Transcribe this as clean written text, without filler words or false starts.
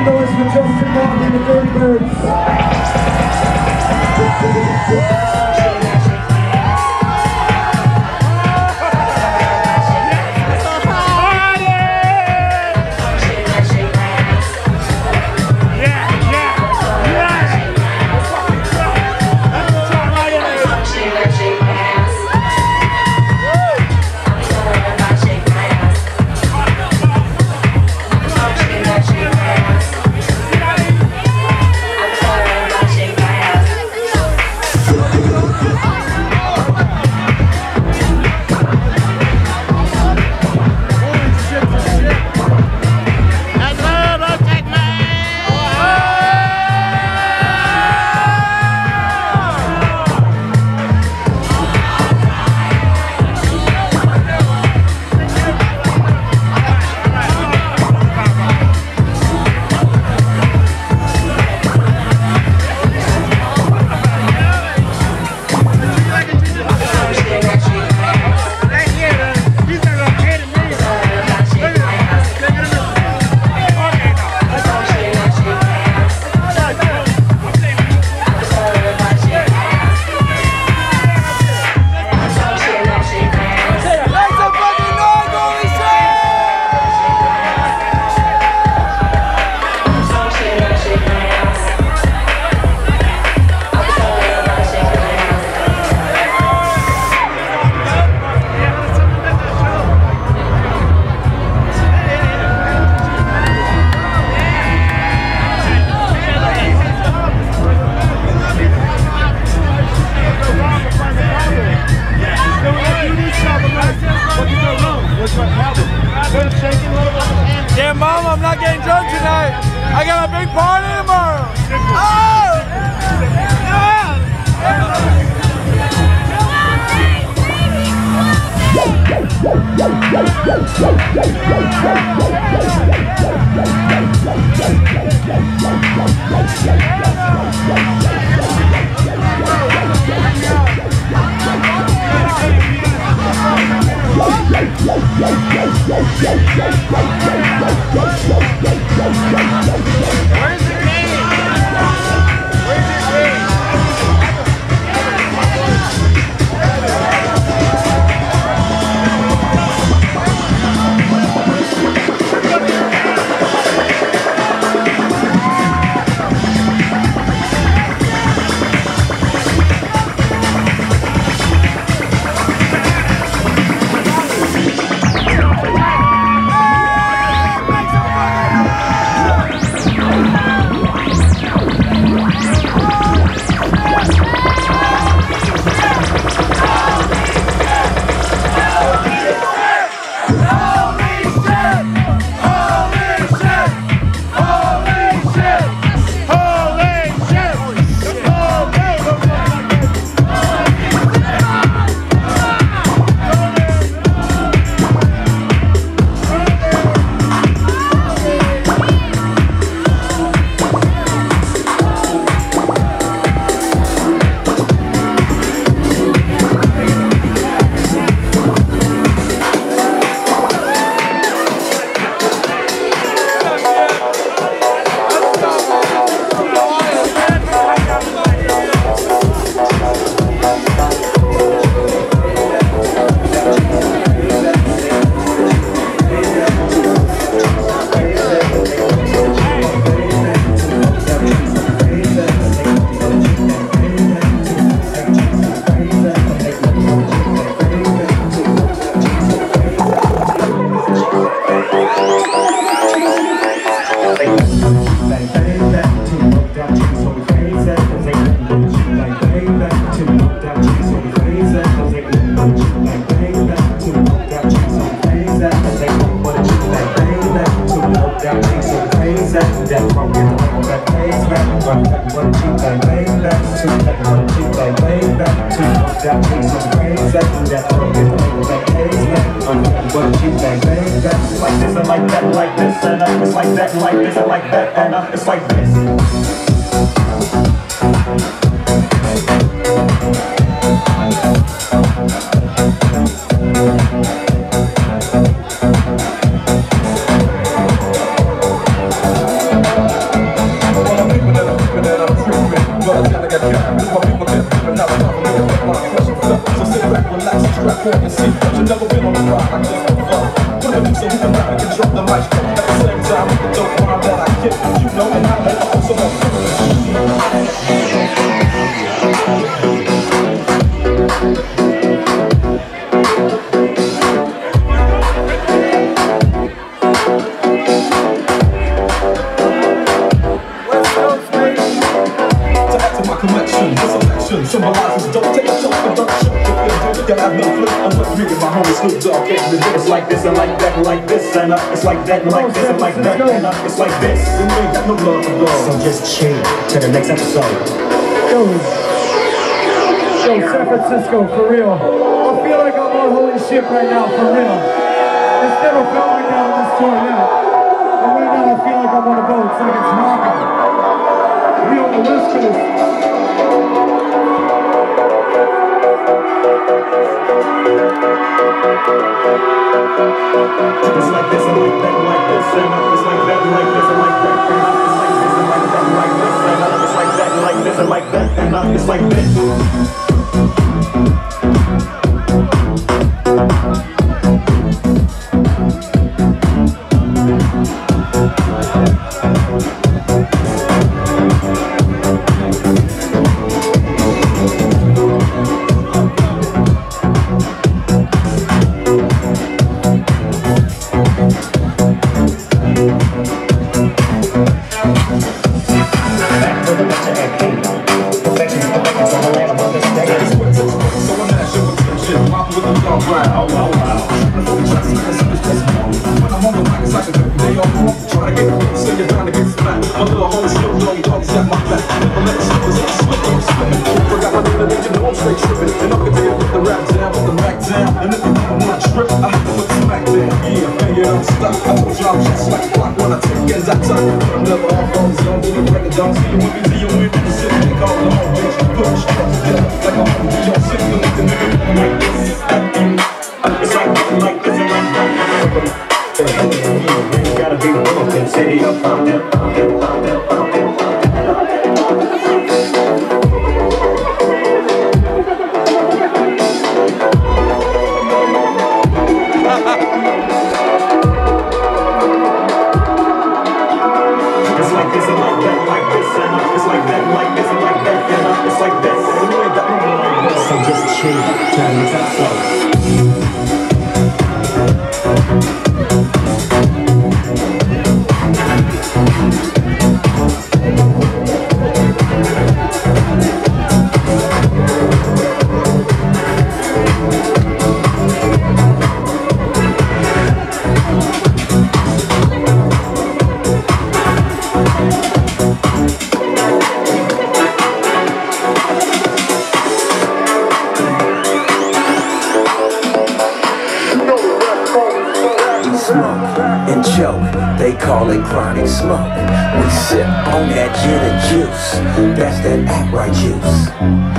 some noise for Justin Martin and the Dirty Birds. Yeah, Mom, I'm not getting drunk tonight. I got a big party tomorrow. Oh! It's like this. At the same time, with the dope rhyme that I kick, you know, and I make also more collection, this selection symbolizes don't take a shot production. If you got no flip, I'm with me and my homie Snoop Dogg. It's like this and like that and like this and it's like that and like this and like that and it's like this. And we ain't got no love for God. So just chill to the next episode. Yo, San Francisco, for real. I feel like I'm on holy shit right now, for real. It's never felt like that on this tour yet. And right now I feel like I'm on a boat. It's like it's rocking. We on the West Coast. It's like this and like that and like this and it's like that and like this and like that and it's like this and like that and like this and like that and it's like this. They call it chronic smoke. We sip on that gin and juice. That's that Act Right juice.